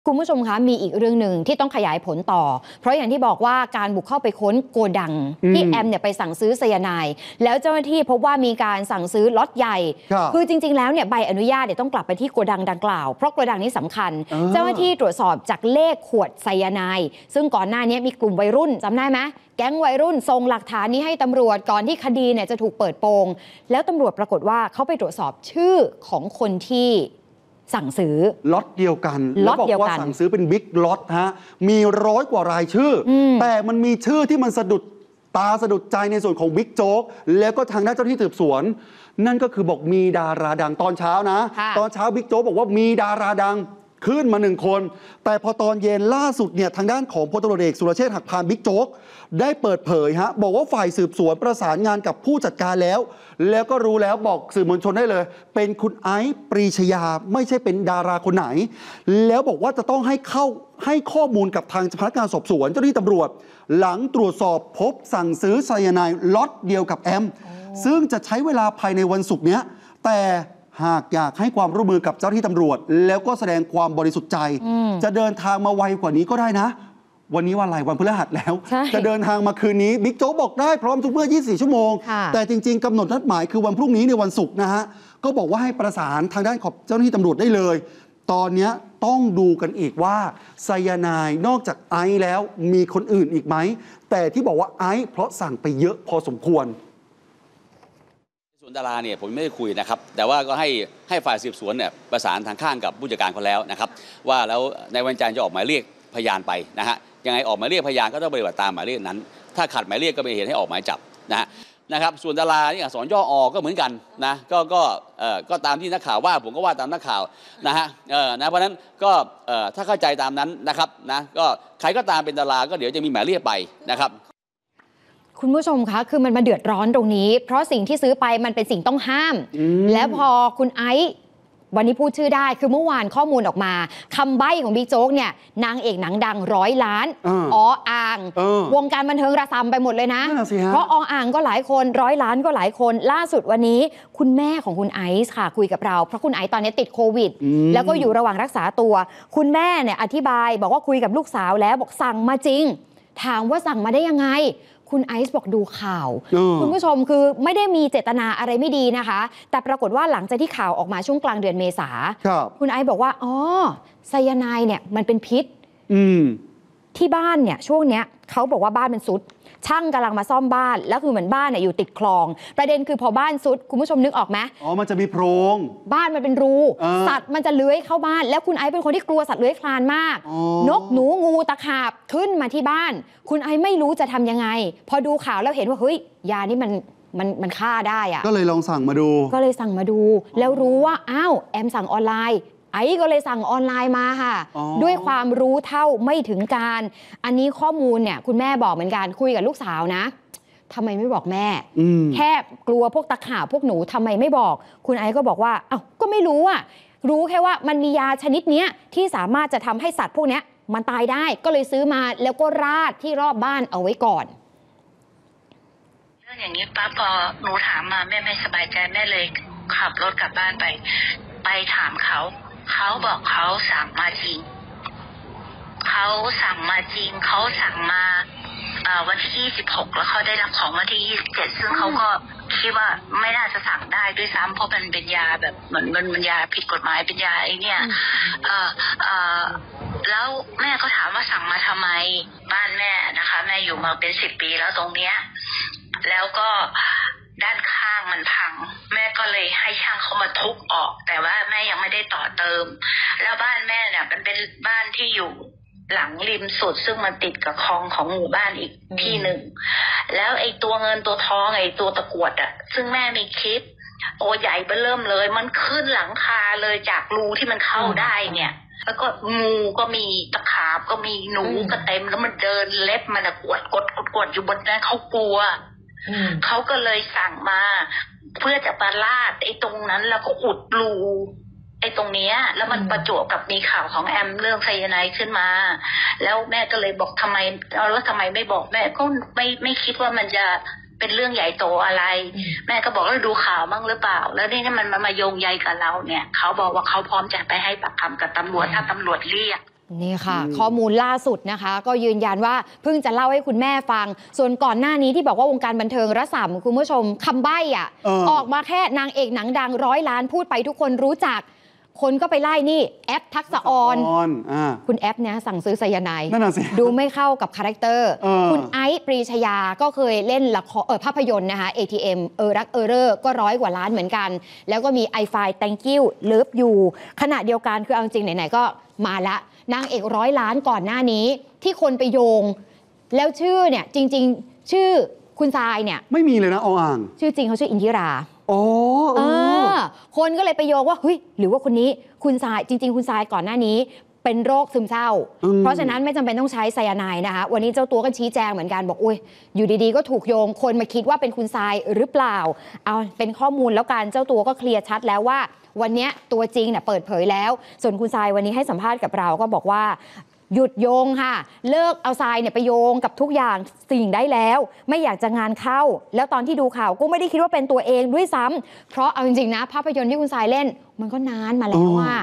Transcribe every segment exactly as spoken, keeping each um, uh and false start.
คุณผู้ชมคะมีอีกเรื่องหนึ่งที่ต้องขยายผลต่อเพราะอย่างที่บอกว่าการบุกเข้าไปค้นโกดังที่แอมเนี่ยไปสั่งซื้อไซยาไนด์แล้วเจ้าหน้าที่พบว่ามีการสั่งซื้อล็อตใหญ่คือจริงๆแล้วเนี่ยใบอนุญาตเนี่ยต้องกลับไปที่โกดังดังกล่าวเพราะโกดังนี้สำคัญเจ้าหน้าที่ตรวจสอบจากเลขขวดไซยาไนด์ซึ่งก่อนหน้านี้มีกลุ่มวัยรุ่นจำได้ไหมแก๊งวัยรุ่นส่งหลักฐานนี้ให้ตำรวจก่อนที่คดีเนี่ยจะถูกเปิดโปงแล้วตำรวจปรากฏว่าเขาไปตรวจสอบชื่อของคนที่สั่งซื้อล็อตเดียวกันแล้วบอกว่าสั่งซื้อเป็นบิ๊กล็อตฮะมีร้อยกว่ารายชื่อแต่มันมีชื่อที่มันสะดุดตาสะดุดใจในส่วนของบิ๊กโจ๊กแล้วก็ทางด้านเจ้าหน้าที่สืบสวนนั่นก็คือบอกมีดาราดังตอนเช้านะตอนเช้าบิ๊กโจ๊กบอกว่ามีดาราดังขึ้นมาหนึ่งคนแต่พอตอนเย็นล่าสุดเนี่ยทางด้านของพลตำรวจเอกสุรเชษฐ์หักพานบิ๊กโจ๊กได้เปิดเผยฮะบอกว่าฝ่ายสืบสวนประสานงานกับผู้จัดการแล้วแล้วก็รู้แล้วบอกสื่อมวลชนได้เลยเป็นคุณไอซ์ปรีชยาไม่ใช่เป็นดาราคนไหนแล้วบอกว่าจะต้องให้เข้าให้ข้อมูลกับทางพนักงานสอบสวนเจ้าหน้าที่ตำรวจหลังตรวจสอบพบสั่งซื้อไซยาไนด์ล็อตเดียวกับแอมซึ่งจะใช้เวลาภายในวันศุกร์นี้แต่หากอยากให้ความร่วมมือกับเจ้าหน้าที่ตำรวจแล้วก็แสดงความบริสุทธิ์ใจจะเดินทางมาไวกว่านี้ก็ได้นะวันนี้วันอะไรวันพฤหัสแล้วจะเดินทางมาคืนนี้บิ๊กโจ๊กบอกได้พร้อมทุกเมื่อยี่สิบสี่ชั่วโมงแต่จริงๆกำหนดนัดหมายคือวันพรุ่งนี้ในวันศุกร์นะฮะก็บอกว่าให้ประสานทางด้านของเจ้าหน้าที่ตำรวจได้เลยตอนนี้ต้องดูกันอีกว่าไซยาไนด์นอกจากไอซ์แล้วมีคนอื่นอีกไหมแต่ที่บอกว่าไอซ์เพราะสั่งไปเยอะพอสมควรส่วนดาราเนี่ยผมไม่ได้คุยนะครับแต่ว่าก็ให้ให้ฝ่ายสืบสวนเนี่ยประสานทางข้างกับผู้จัดการเขาแล้วนะครับว่าแล้วในวันจันทร์จะออกหมายเรียกพยานไปนะฮะยังไงออกหมายเรียกพยานก็ต้องปฏิบัติตามหมายเรียกนั้นถ้าขัดหมายเรียกก็เป็นเหตุให้ออกหมายจับนะฮะนะครับส่วนดาราเนี่ยอักษรย่ออก็เหมือนกันนะก็ก็เอ่อก็ตามที่นักข่าวว่าผมก็ว่าตามนักข่าวนะฮะเออนะเพราะฉะนั้นก็เอ่อถ้าเข้าใจตามนั้นนะครับนะก็ใครก็ตามเป็นดาราก็เดี๋ยวจะมีหมายเรียกไปนะครับคุณผู้ชมคะคือมันมาเดือดร้อนตรงนี้เพราะสิ่งที่ซื้อไปมันเป็นสิ่งต้องห้ามแล้วพอคุณไอซ์วันนี้พูดชื่อได้คือเมื่อวานข้อมูลออกมาคำใบ้ของบิ๊กโจ๊กเนี่ยนางเอกหนังดังร้อยล้านอ๋ออ่างวงการบันเทิงระซำไปหมดเลยนะเพราะออ่างก็หลายคนร้อยล้านก็หลายคนล่าสุดวันนี้คุณแม่ของคุณไอซ์ค่ะคุยกับเราเพราะคุณไอซ์ตอนนี้ติดโควิดแล้วก็อยู่ระหว่างรักษาตัวคุณแม่เนี่ยอธิบายบอกว่าคุยกับลูกสาวแล้วบอกสั่งมาจริงถามว่าสั่งมาได้ยังไงคุณไอซ์บอกดูข่าวคุณผู้ชมคือไม่ได้มีเจตนาอะไรไม่ดีนะคะแต่ปรากฏว่าหลังจากที่ข่าวออกมาช่วงกลางเดือนเมษาคุณไอซ์บอกว่าอ๋อไซยาไนด์เนี่ยมันเป็นพิษที่บ้านเนี่ยช่วงเนี้ยเขาบอกว่าบ้านมันซุดช่างกำลังมาซ่อมบ้านแล้วคือเหมือนบ้านเนี่ยอยู่ติดคลองประเด็นคือพอบ้านซุดคุณผู้ชมนึกออกไหมอ๋อมันจะมีโพรงบ้านมันเป็นรูสัตว์มันจะเลื้อยเข้าบ้านแล้วคุณไอซ์เป็นคนที่กลัวสัตว์เลื้อยคลานมากนกหนูงูตะขาบขึ้นมาที่บ้านคุณไอซ์ไม่รู้จะทำยังไงพอดูข่าวแล้วเห็นว่าเฮ้ยยานี่มันมันมันฆ่าได้อะก็เลยลองสั่งมาดูก็เลยสั่งมาดูแล้วรู้ว่าอ้าวแอมสั่งออนไลน์ไอ้ก็เลยสั่งออนไลน์มาค่ะด้วยความรู้เท่าไม่ถึงการอันนี้ข้อมูลเนี่ยคุณแม่บอกเหมือนกันคุยกับลูกสาวนะทำไมไม่บอกแม่แค่กลัวพวกตะขาบพวกหนูทำไมไม่บอกคุณไอ้ก็บอกว่าเอ้าก็ไม่รู้อ่ะรู้แค่ว่ามันมียาชนิดเนี้ยที่สามารถจะทำให้สัตว์พวกเนี้ยมันตายได้ก็เลยซื้อมาแล้วก็ราดที่รอบบ้านเอาไว้ก่อนเรื่องอย่างนี้ป้าพอหนูถามมาแม่ไม่สบายใจแม่เลยขับรถกลับบ้านไปไปถามเขาเขาบอกเขาสั่งมาจริงเขาสั่งมาจริงเขาสั่งมาวันที่ยี่สิบหกแล้วเขาได้รับของวันที่ยี่สิบเจ็ดซึ่งเขาก็คิดว่าไม่น่าจะสั่งได้ด้วยซ้ำเพราะมันเป็นยาแบบเหมือนมันเป็นยาผิดกฎหมายเป็นยาไอ้เนี่ยเอ่อเอ่อแล้วแม่ก็ถามว่าสั่งมาทำไมบ้านแม่นะคะแม่อยู่มาเป็นสิบปีแล้วตรงเนี้ยแล้วก็ด้านข้างมันพังแม่ก็เลยให้ช่างเขามาทุบออกแต่ว่าแม่ยังไม่ได้ต่อเติมแล้วบ้านแม่เนี่ยมันเป็นบ้านที่อยู่หลังริมสุดซึ่งมันติดกับคลองของหมู่บ้านอีกที่หนึ่งแล้วไอ้ตัวเงินตัวทองไอ้ตัวตะกรวดอ่ะซึ่งแม่มีคลิปตัวใหญ่เบ้อเริ่มเลยมันขึ้นหลังคาเลยจากรูที่มันเข้าได้เนี่ยแล้วก็งูก็มีตะขาบก็มีหนูก็เต็มแล้วมันเดินเล็บมันกวดกดกดกดอยู่บนนั้นเขากลัวเขาก็เลยสั่งมาเพื่อจะมาลาดไอ้ตรงนั้นแล้วก็อุดรูไอ้ตรงเนี้ยแล้วมันประจวบกับมีข่าวของแอมเรื่องไซยาไนด์ขึ้นมาแล้วแม่ก็เลยบอกทำไมเอาแล้วทำไมไม่บอกแม่ก็ไม่ไม่คิดว่ามันจะเป็นเรื่องใหญ่โตอะไรแม่ก็บอกว่าดูข่าวบ้างหรือเปล่าแล้วนี่มันมาโยงใยกับเราเนี่ยเขาบอกว่าเขาพร้อมจะไปให้ปากคำกับตำรวจถ้าตำรวจเรียกนี่ค่ะข้อมูลล่าสุดนะคะก็ยืนยันว่าเพิ่งจะเล่าให้คุณแม่ฟังส่วนก่อนหน้านี้ที่บอกว่าวงการบันเทิงระส่ำคุณผู้ชมคำใบ้อะเออออกมาแค่นางเอกหนังดังร้อยล้านพูดไปทุกคนรู้จักคนก็ไปไล่นี่แอปทักษะออนอ่าคุณแอปเนี่ยสั่งซื้อไซยาไนด์นั่นน่ะสิดูไม่เข้ากับคาแรคเตอร์เออคุณไอซ์ปรีชยาก็เคยเล่นละครเออภาพยนตร์นะคะ เอ ที เอ็ม เออรักเออเรอร์ก็ร้อยกว่าล้านเหมือนกัน แล้วก็มี I Find Thank You Love You ขณะเดียวกันคือเอาจริงไหนๆก็มาละนางเอกร้อยล้านก่อนหน้านี้ที่คนไปโยง แล้วชื่อเนี่ยจริงๆชื่อคุณทรายเนี่ยไม่มีเลยนะออ่างชื่อจริงเขาชื่ออินทิราโอ้เออคนก็เลยไปโยงว่าเฮ้ยหรือว่าคนนี้คุณทรายจริงๆคุณทรายก่อนหน้านี้เป็นโรคซึมเศร้า เพราะฉะนั้นไม่จำเป็นต้องใช้ไซยาไนด์นะคะวันนี้เจ้าตัวก็ชี้แจงเหมือนกันบอกอุ้ยอยู่ดีๆก็ถูกโยงคนมาคิดว่าเป็นคุณทรายหรือเปล่าเอาเป็นข้อมูลแล้วกันเจ้าตัวก็เคลียร์ชัดแล้วว่าวันนี้ตัวจริงเนี่ยเปิดเผยแล้วส่วนคุณทรายวันนี้ให้สัมภาษณ์กับเราก็บอกว่าหยุดโยงค่ะเลิกเอาทรายเนี่ยไปโยงกับทุกอย่างสิ่งได้แล้วไม่อยากจะงานเข้าแล้วตอนที่ดูข่าวก็ไม่ได้คิดว่าเป็นตัวเองด้วยซ้ำเพราะเอาจริงๆนะภาพยนตร์ที่คุณทรายเล่นมันก็นานมาแล้วว่า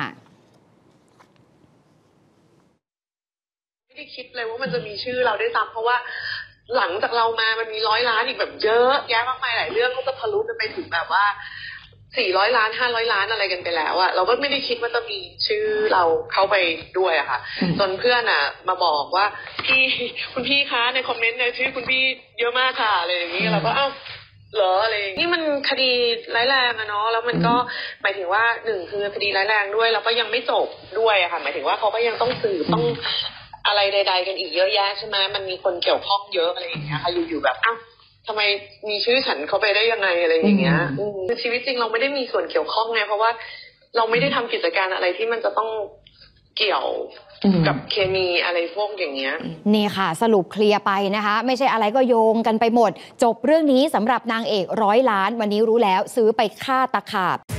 ไม่ได้คิดเลยว่ามันจะมีชื่อเราด้วยซ้ำเพราะว่าหลังจากเรามามันมีร้อยล้านอีกแบบเยอะแยะมากมายหลายเรื่องก็จะทะลุไปถึงแบบว่าสี่ร้อยล้านห้าร้อยล้านอะไรกันไปแล้วอะเราก็ไม่ได้คิดว่าจะมีชื่อเราเข้าไปด้วยอะค่ะจนเพื่อนอะมาบอกว่าพี่คุณพี่คะในคอมเมนต์เนี่ยชื่อคุณพี่เยอะมากค่ะอะไรอย่างนี้เราก็อ้าวเหรออะไรนี่มันคดีร้ายแรงอะเนาะแล้วมันก็หมายถึงว่าหนึ่งคือคดีร้ายแรงด้วยแล้วก็ยังไม่จบด้วยอะค่ะหมายถึงว่าเขาก็ยังต้องสืบต้องอะไรใดๆกันอีกเยอะแยะใช่ไหมมันมีคนเกี่ยวข้องเยอะอะไรอย่างเงี้ยค่ะอยู่ๆแบบอ้าวทำไมมีชื่อฉันเข้าไปได้ยังไงอะไรอย่างเงี้ยคือชีวิตจริงเราไม่ได้มีส่วนเกี่ยวข้องไงเพราะว่าเราไม่ได้ทำกิจการอะไรที่มันจะต้องเกี่ยวกับเคมีอะไรพวกอย่างเงี้ยนี่ค่ะสรุปเคลียร์ไปนะคะไม่ใช่อะไรก็โยงกันไปหมดจบเรื่องนี้สำหรับนางเอกร้อยล้านวันนี้รู้แล้วซื้อไปฆ่าตะขาบ